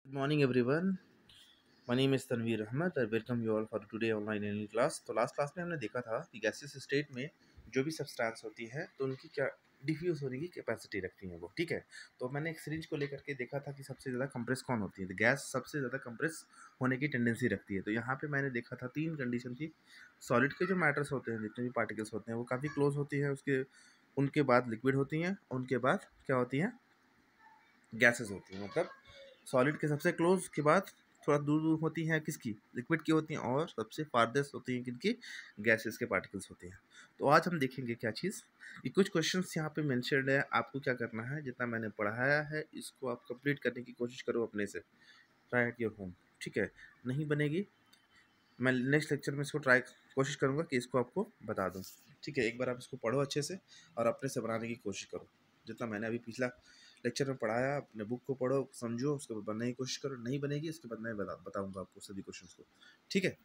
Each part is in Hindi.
Good morning, everyone. My name is Tanveer Ahmed. I welcome you all for today online English class. तो लास्ट क्लास में हमने देखा था कि गैसियस स्टेट में जो भी सब्सटेंस होती है तो उनकी क्या डिफ्यूज होने की कैपेसिटी रखती हैं वो, ठीक है। तो मैंने एक सिरिंज को लेकर के देखा था कि सबसे ज़्यादा कंप्रेस कौन होती है, तो गैस सबसे ज़्यादा कंप्रेस होने की टेंडेंसी रखती है। तो यहाँ पे मैंने देखा था तीन कंडीशन थी। सॉलिड के जो मैटर्स होते हैं, जितने भी पार्टिकल्स होते हैं वो काफ़ी क्लोज होती है, उसके उनके बाद लिक्विड होती हैं, उनके बाद क्या होती हैं, गैसेस होती हैं। मतलब सॉलिड के सबसे क्लोज के बाद थोड़ा दूर दूर होती हैं किसकी, लिक्विड की होती हैं, और सबसे फारदेस्ट होती हैं किनकी, गैसेस के पार्टिकल्स होते हैं। तो आज हम देखेंगे क्या चीज़, ये कुछ क्वेश्चंस यहाँ पे मेंशन्ड है। आपको क्या करना है, जितना मैंने पढ़ाया है इसको आप कंप्लीट करने की कोशिश करो अपने से, ट्राई एट योर होम, ठीक है। नहीं बनेगी, मैं नेक्स्ट लेक्चर में इसको ट्राई कोशिश करूँगा कि इसको आपको बता दूँ, ठीक है। एक बार आप इसको पढ़ो अच्छे से और अपने से बनाने की कोशिश करो, जितना मैंने अभी पिछला लेक्चर में पढ़ाया। अपने बुक को पढ़ो, समझो, उसके बाद बनने की कोशिश करो। नहीं बनेगी इसके बाद मैं बताऊँगा आपको सभी क्वेश्चंस को, ठीक है।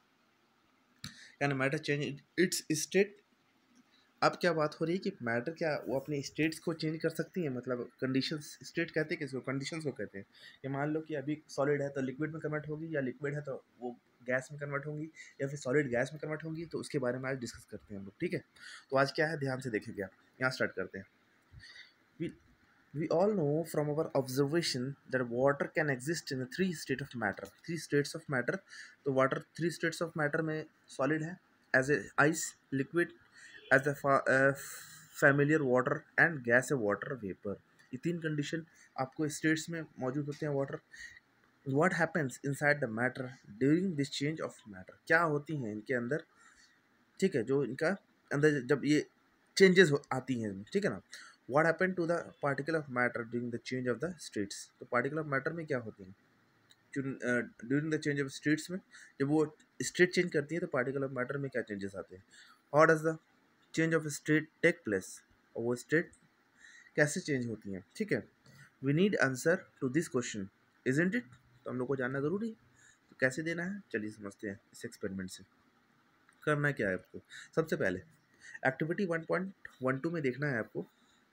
Can matter change its state. अब क्या बात हो रही है कि मैटर क्या वो अपने स्टेट्स को चेंज कर सकती है, मतलब कंडीशंस, स्टेट कहते हैं किसको, कंडीशंस को कहते हैं। कि मान लो कि अभी सॉलिड है तो लिक्विड में कन्वर्ट होगी, या लिक्विड है तो वो गैस में कन्वर्ट होंगी, या फिर सॉलिड गैस में कन्वर्ट होंगी। तो उसके बारे में आज डिस्कस करते हैं हम लोग, ठीक है। तो आज क्या है, ध्यान से देखेंगे आप। यहाँ स्टार्ट करते हैं। We, we all know from our observation that water can exist in a three state of matter. Three states of matter. तो water three states of matter में solid है, as a ice, liquid, as a familiar water, and gas है water vapor. ये तीन कंडीशन आपको स्टेट्स में मौजूद होते हैं water. What happens inside the matter during this change of matter? क्या होती हैं इनके अंदर, ठीक है, जो इनका अंदर जब ये चेंजेस आती हैं, ठीक है ना। What happen to the particle of matter during the change of the states. तो पार्टिकल ऑफ मैटर में क्या होती हैं during the change of states में, जब वो स्टेट चेंज करती हैं तो पार्टिकल ऑफ मैटर में क्या चेंजेस आते हैं। How does the change of state take place, और वो स्टेट कैसे चेंज होती हैं, ठीक है। We need answer to this question, isn't it. तो हम लोग को जानना ज़रूरी है, तो कैसे देना है चलिए समझते हैं। इस एक्सपेरिमेंट से करना क्या है आपको, सबसे पहले एक्टिविटी 1.12 में देखना है आपको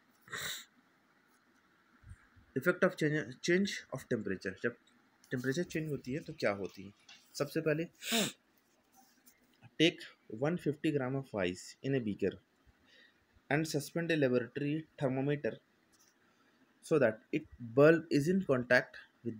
effect of change of temperature. जब टेम्परेचर चेंज होती है तो क्या होती है। सबसे पहले take 150 gram of ice in a beaker and suspend a laboratory thermometer so that it bulb is in contact with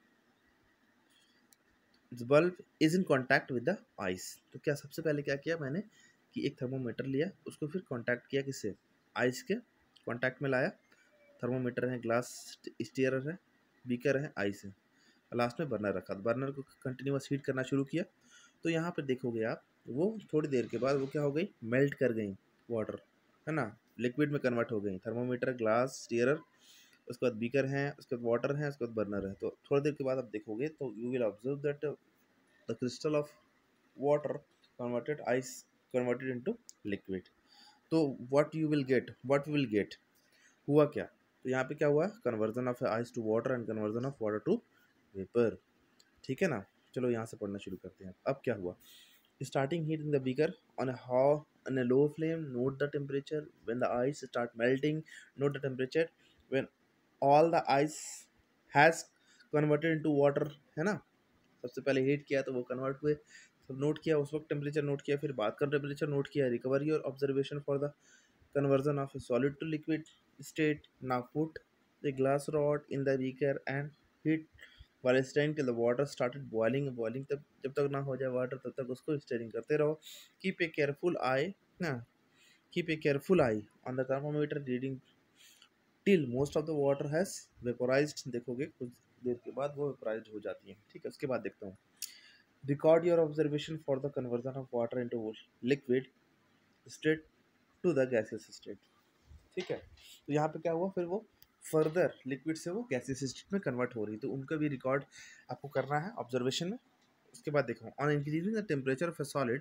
the ice. तो क्या सबसे पहले क्या किया मैंने कि एक थर्मोमीटर लिया, उसको फिर कांटेक्ट किया किससे, आइस के कांटेक्ट में लाया। थर्मोमीटर है, ग्लास स्टीयरर है, बीकर है, आइस है, लास्ट में बर्नर रखा। बर्नर को कंटिन्यूस हीट करना शुरू किया। तो यहाँ पे देखोगे आप, वो थोड़ी देर के बाद वो क्या हो गई, मेल्ट कर गई वाटर, है ना, लिक्विड में कन्वर्ट हो गई। थर्मोमीटर, ग्लास स्टीयरर, उसके बाद बीकर है, उसके बाद वाटर है, उसके बाद बर्नर है। तो थोड़ी देर के बाद आप देखोगे तो you will observe that the crystal of water converted ice converted into liquid. तो व्हाट विल गेट हुआ क्या, तो यहाँ पे क्या हुआ, conversion of ice to water and conversion of water to vapour, ठीक है ना। चलो यहाँ से पढ़ना शुरू करते हैं। अब क्या हुआ, starting heat in the beaker on a low flame, note the temperature. When the ice start melting, note the temperature. When all the ice has converted into water, है ना, सबसे पहले हीट किया तो वो कन्वर्ट हुए, सब नोट किया, उस वक्त टेम्परेचर नोट किया, फिर बाद का टेम्परेचर नोट किया। Recover your observation for the conversion of a solid to liquid state. Now put the glass rod in the beaker and heat while stirring till the water started boiling. तब जब तक ना हो जाए वाटर तब तक उसको स्टीयरिंग करते रहो। Keep a careful eye ना keep a careful eye on the thermometer reading till most of the water has vaporized. देखोगे कुछ देर के बाद वो vaporized हो जाती है, ठीक है। उसके बाद देखता हूँ, record your observation for the conversion of water into liquid state to the gaseous state, ठीक है। तो यहाँ पे क्या हुआ, फिर वो फर्दर लिक्विड से वो गैसेस स्टेट में कन्वर्ट हो रही है, तो उनका भी रिकॉर्ड आपको करना है ऑब्जर्वेशन में। उसके बाद देखो, on increasing the temperature of a solid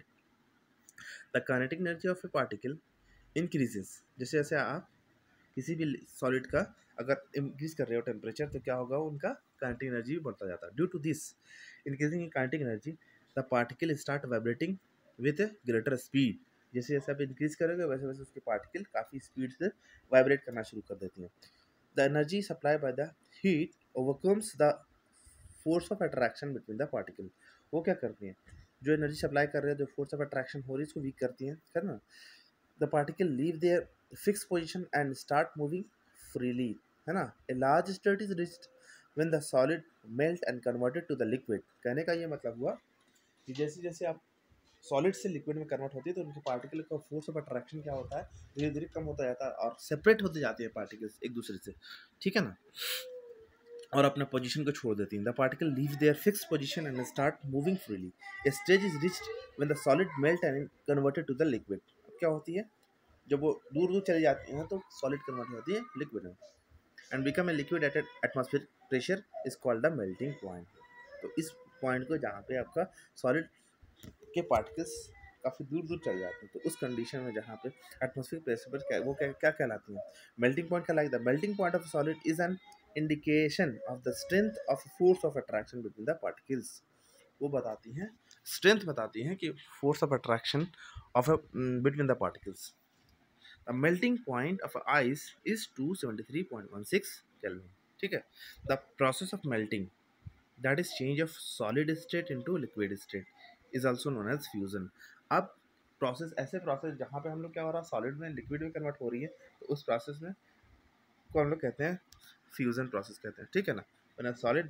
the kinetic energy of a particle increases. जैसे जैसे आप किसी भी सॉलिड का अगर इंक्रीज कर रहे हो टेम्परेचर तो क्या होगा, उनका काइनेटिक एनर्जी भी बढ़ता जाता है। Due to this increasing in kinetic energy the particle start vibrating with greater speed. जैसे जैसे आप इंक्रीज करोगे वैसे वैसे उसके पार्टिकल काफ़ी स्पीड से वाइब्रेट करना शुरू कर देती हैं। The energy supply by the heat overcomes the force of attraction between the particle. वो क्या करती हैं, जो एनर्जी सप्लाई कर रहे हैं, जो फोर्स ऑफ अट्रैक्शन हो रही है, इसको वीक करती हैं, है ना। The particle leave their fix position and start moving freely, है ना। A large state is reached when the solid melt and converted to the liquid. कहने का ये मतलब हुआ कि जैसे जैसे आप सॉलिड से लिक्विड में कन्वर्ट होती है तो उनके पार्टिकल का फोर्स ऑफ अट्रैक्शन क्या होता है, धीरे धीरे कम होता जाता है और सेपरेट होते जाते हैं पार्टिकल्स एक दूसरे से, ठीक है ना, और अपना पोजीशन को छोड़ देती हैं। The particle leave their fix position and start moving freely. A stage is reached when the solid melt and converted to the liquid. अब क्या होती है, जब वो दूर दूर चली जाती हैं तो सॉलिड कन्वर्ट होती है लिक्विड में and become a liquid at atmospheric pressure is called the melting point. तो इस पॉइंट को जहाँ पे आपका सॉलिड के पार्टिकल्स काफ़ी दूर दूर चले जाते हैं, तो उस कंडीशन में जहाँ पे एटमॉस्फेरिक प्रेशर पर क्या कहलाती हैं, मेल्टिंग पॉइंट कहलाती है। The melting point of solid is an indication of the strength of force of attraction between the particles. वो बताती हैं, स्ट्रेंथ बताती हैं कि force of attraction of between the particles. The melting point of ice is 273.16 kelvin, ठीक है। The process of melting, that is change of solid state into liquid state, is also known as fusion. अब प्रोसेस, ऐसे प्रोसेस जहाँ पे हम लोग क्या हो रहा है, सॉलिड में लिक्विड में कन्वर्ट हो रही है, तो उस प्रोसेस में को हम लोग कहते हैं फ्यूजन प्रोसेस कहते हैं, ठीक है ना। When a solid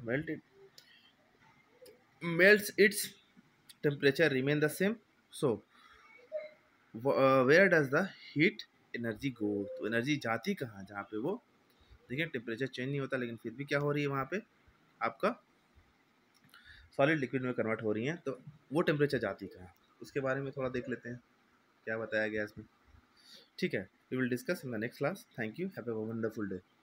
melts its temperature remain the same, so where does the heat energy go? तो एनर्जी जाती कहाँ, जहाँ पे वो देखिए टेम्परेचर चेंज नहीं होता लेकिन फिर भी क्या हो रही है वहाँ पे आपका सॉलिड लिक्विड में कन्वर्ट हो रही हैं, तो वो टेम्परेचर जाती कहाँ, उसके बारे में थोड़ा देख लेते हैं क्या बताया गया इसमें, ठीक है। We will discuss in the next class. Thank you, have a wonderful day.